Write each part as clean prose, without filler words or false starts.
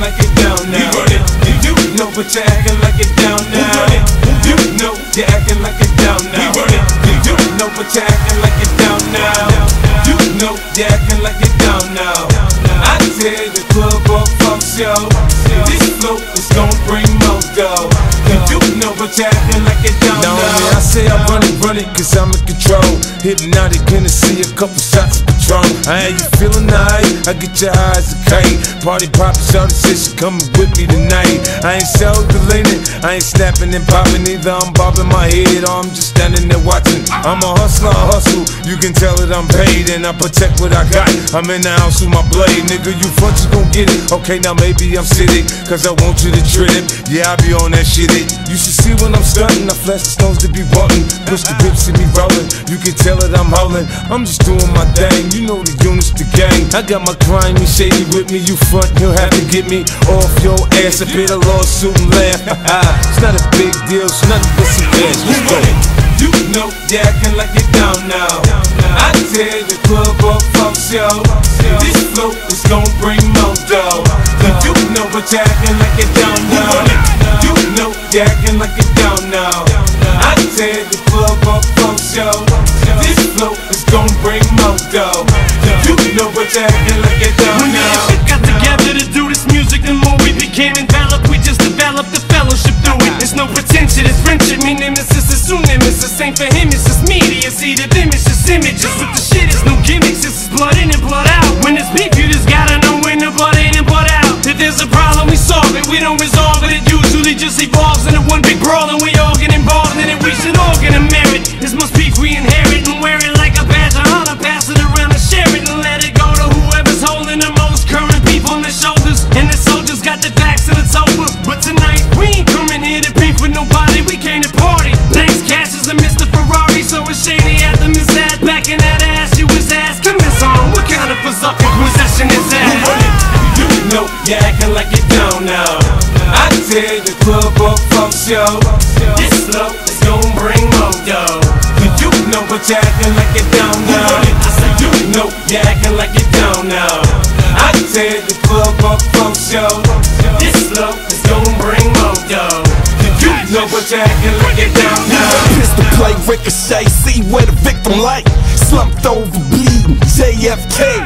like it down now. You know but you're acting like it down now. You know you're acting like it down now. You know but you're acting like it down now. You know you're acting like it down now. I tell the club up, fuck show. This flow is gon' bring more dough. You know but you're acting like it down now. I say I run it cause I'm in control. Hypnotic Hennessy, a couple shots of Patron. I ain't you feeling alright? I get your eyes a kite. Party poppin', shawty said she coming with me tonight. I ain't self-deleting, I ain't snapping and popping either. I'm bobbing my head or I'm just standing there watching. I'm a hustler, I hustle. You can tell that I'm paid and I protect what I got. I'm in the house with my blade, nigga. You front, you gon' get it. Okay, now maybe I'm sitting cause I want you to trip. Yeah, I be on that shit. You should see when I'm stunting. I flash the stones to be wanting. Push the whip, see me rolling. You can tell that I'm holding. I'm just doing my thing. You know the units, the gang. I got my grimy shady with me. You front, you'll have to get me off your ass. I paid a lawsuit and laugh. It's not a big deal. It's nothing but some cash. Let's go. You know you're acting like it down now. I tell the club up, fuck show. This flow is gon' bring more dough. You know but you're acting like it down now. You know you're acting like it down now. I tell the club up, fuck show. This flow is gon' bring more dough. You know but you're acting like it down now. When we got together to do this music, the more we became enveloped. We just developed the fellowship through it. There's no pretension, it's friendship. Me nemesis is soon nemesis. Ain't for him, it's just media. It's either them, it's just images. With the shit, it's no gimmicks. This is blood in and blood out. When it's beef, you just gotta know when the blood in and blood out. If there's a problem, we solve it. We don't resolve it. It usually just evolves into one big brawl, and we all get involved in it. We should all get a merit. This must be we inherit and wear it like a badge of honor. Pass it around and share it and let it go to whoever's holding the most current beef on their shoulders. And the soldiers got their backs and it's over. But tonight we ain't coming here to beef with nobody. We came to party. Thanks, Cash is a Mr. Ferrari, so it's shady at the Miss Ad. Back in that ass, you was asking this on. What kind of berserker possession is that? You know you're acting like it down now. I tell the club up, fuck show. This flow is gon' bring more dough. You know but you're acting like it down now. I said you know you're acting like it down now. I tell the club up, fuck show. This flow is gon' bring more dough. You know but you're acting like it down now. Pistol play, ricochet, see where the victim lay. Slumped over, bleeding, JFK.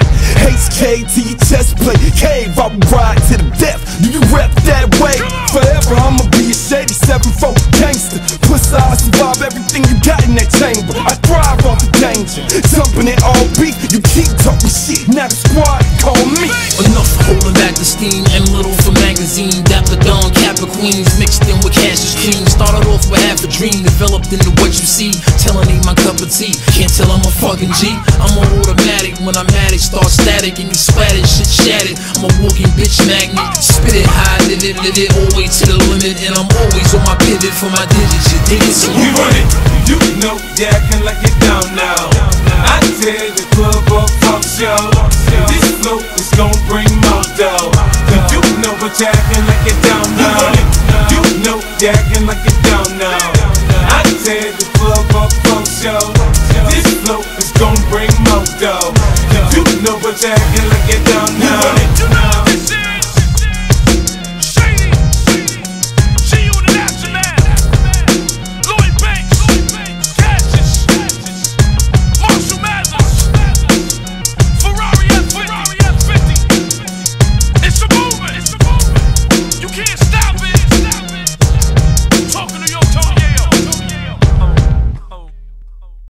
HK to your chest plate, cave, I will ride to the death. Do you rep that way? Forever I'ma be a shady 7-4 gangster. Plus I survive everything you got in that chamber. I thrive off the danger, jumping at all beat. You keep talking shit, now the squad call me. Enough holding back the steam, M little for magazine. Dapper Dawn, Kappa Queens, mixed in with Cassius King. Started off with half a dream, developed into what you see. Telling ain't my cup of tea, can't tell I'm a fucking G. I'm on automatic, when I'm at it, start static and you splattered, shit shattered. I'm a walking bitch magnet, spit it high, live it, always to the limit. And I'm always on my pivot for my digits, you dig it? So we run it, you know you're acting like it down now. I tell the club up, fuck show. This flow is gon' bring more dough. You know but you're acting like it down now. You know you're acting like it down now. I tell the club up, fuck show. This flow is gon' bring more dough. You know but you're acting like it down now.